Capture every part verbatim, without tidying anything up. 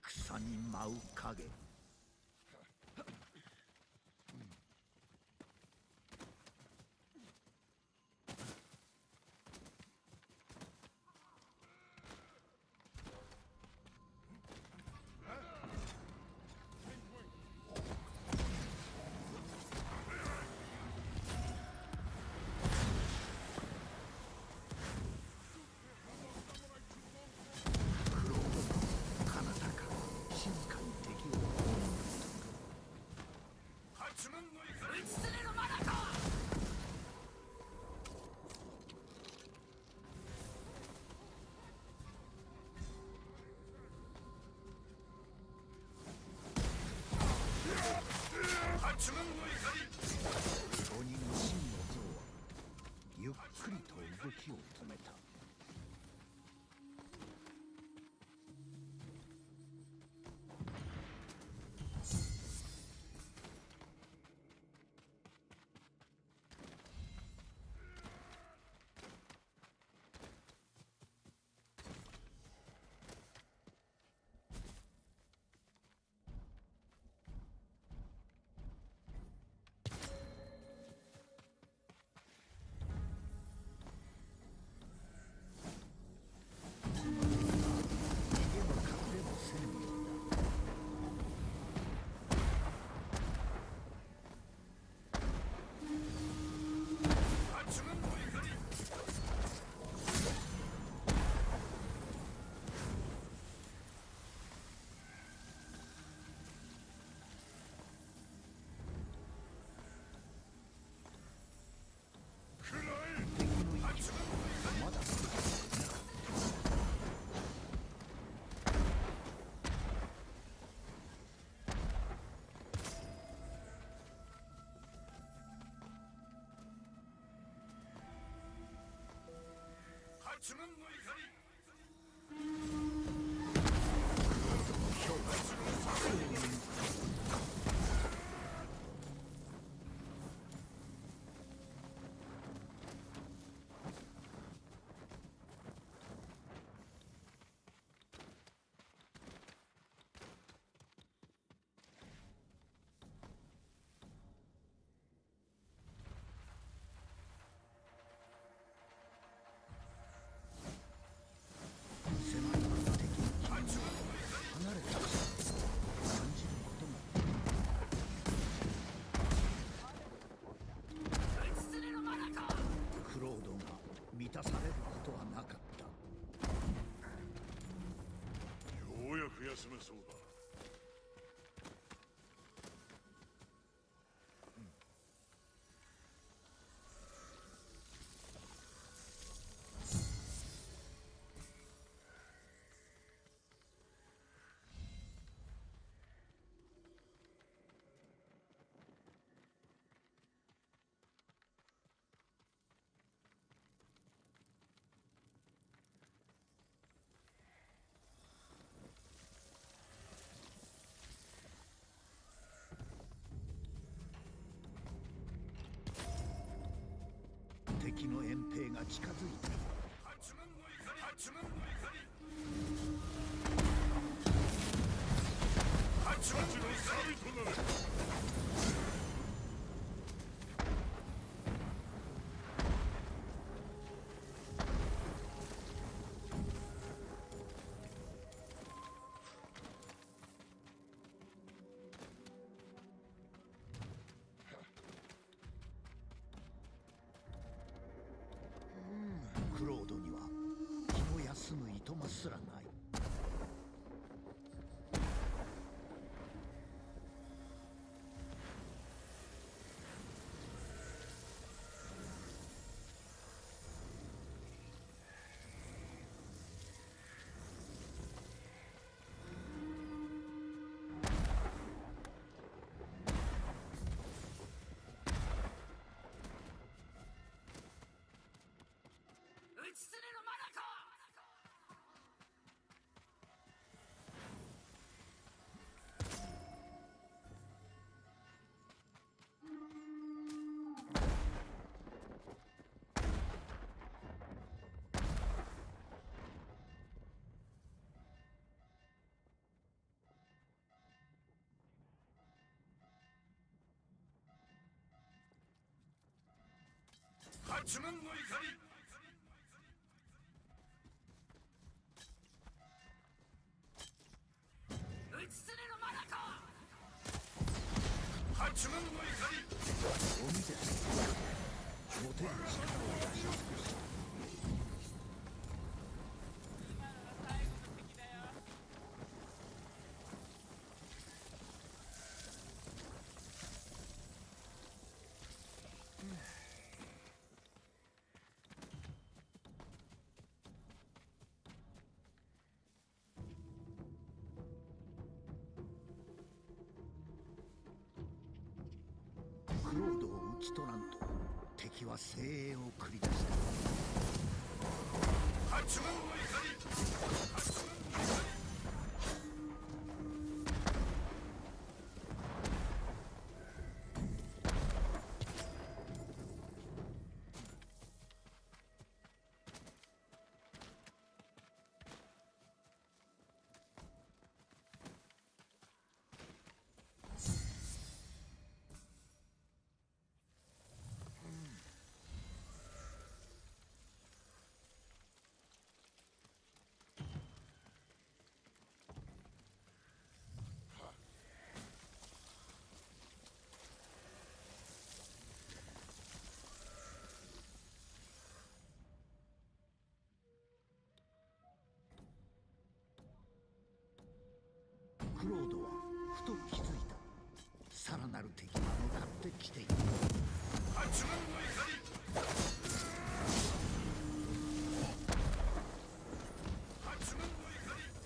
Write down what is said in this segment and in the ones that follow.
戦に舞う影。証人の真の像はゆっくりと動きを止めた。 八門の怒り。 満たされることはなかった。 ようやく休めそうだ。 敵の遠兵が近づいた。 八門の怒り。八門の怒り。八門の怒りとなる。 クロードには気の休むいとますらない。 打ちつれるマナコ。 八万の怒り打ちつねのマナコ八万の怒り鬼です持てる力を出し尽くすクロードを討ち取らんと敵は精鋭を繰り出した八万の怒り八万の怒りクロードはふと気づいた。さらなる敵が向かってきている。 八万の怒り八万の怒り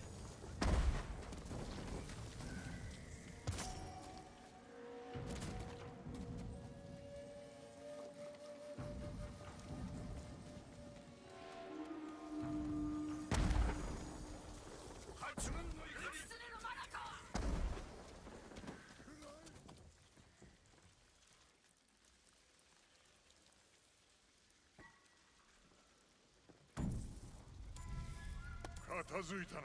八万の怒り片付いたな。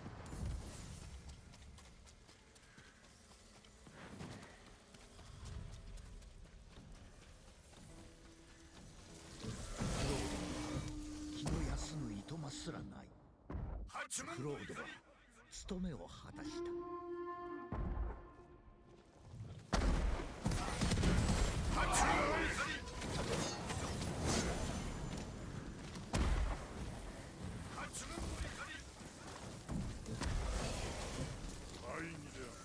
気の休むいとますらない。 八万クロードは務めを果たした。 八万の怒り八万の怒り大義である。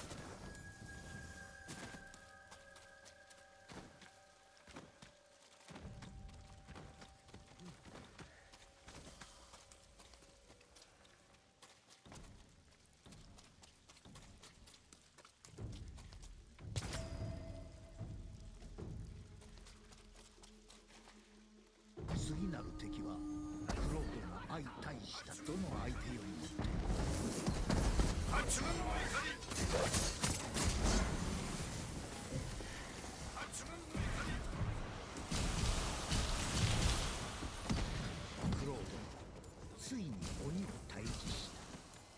次なる敵はクロードが相対したどの相手よりも八万の怒り八万の怒りクロードついに鬼を退治した。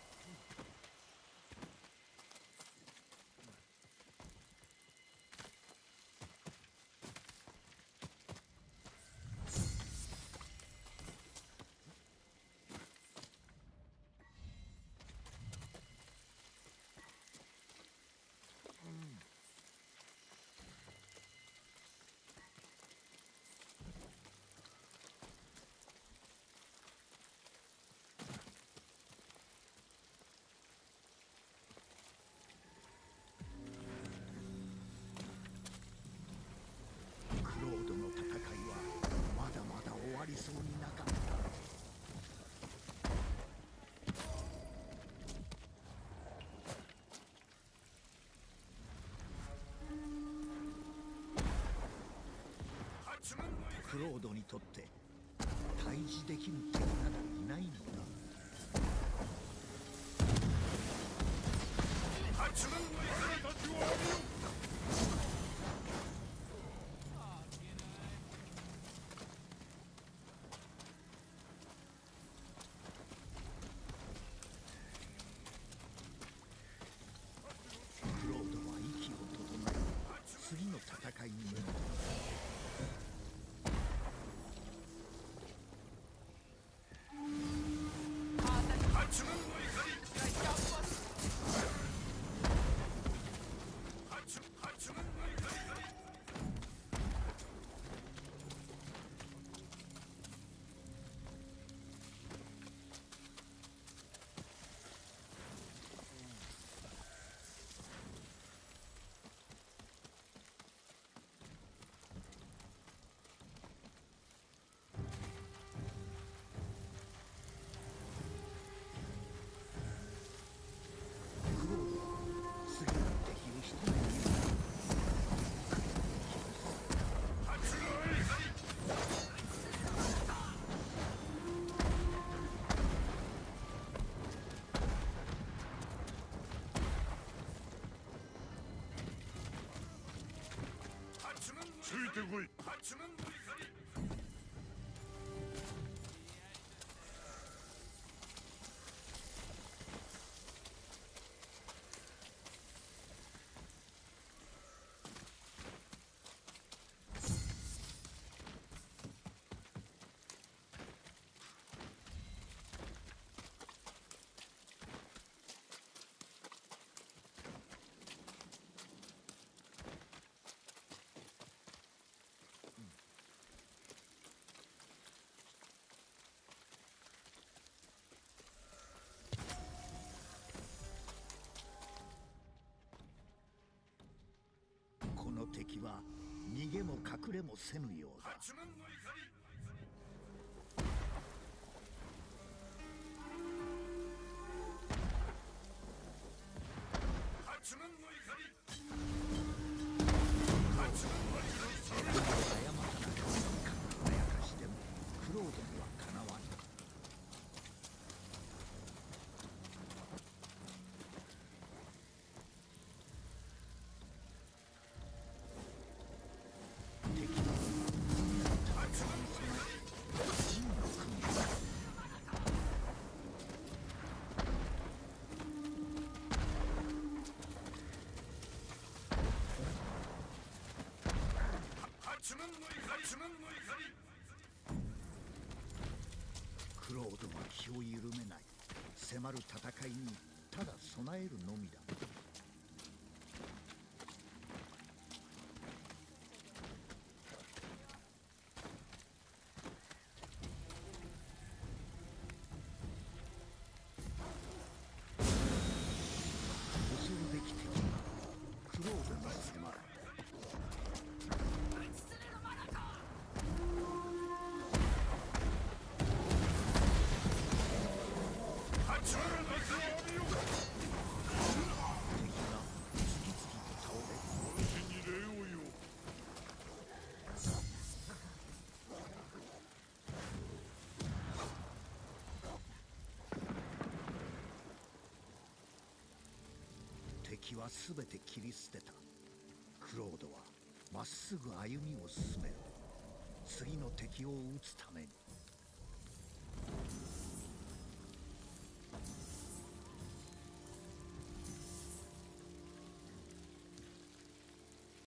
クロードの戦いはまだまだ終わりそうになかった。 八万の怒クロードにとって対峙できる敵などいないのだ。 八万の怒りたちを浴びよ。 クロードは息を整え次の戦いに向かう。 いてこい。 맞추는 물건이 この敵は逃げも隠れもせぬようだ。 맞추는 물건이 맞추는 물건이 맞추는 물건이 誤ったな輝かしてもクロードにはかなわぬ。敵は戦いに備え陣を組んだ。 맞추는 물건이 맞추는 물건이 クロードは気を緩めない。迫る戦いにただ備えるのみだ。恐るべき敵がクロードに迫る。 맞추는 물건이 敵が次々と倒れ、 私に礼を言おう。 敵はすべて切り捨てた。クロードはまっすぐ歩みを進める。次の敵を撃つために。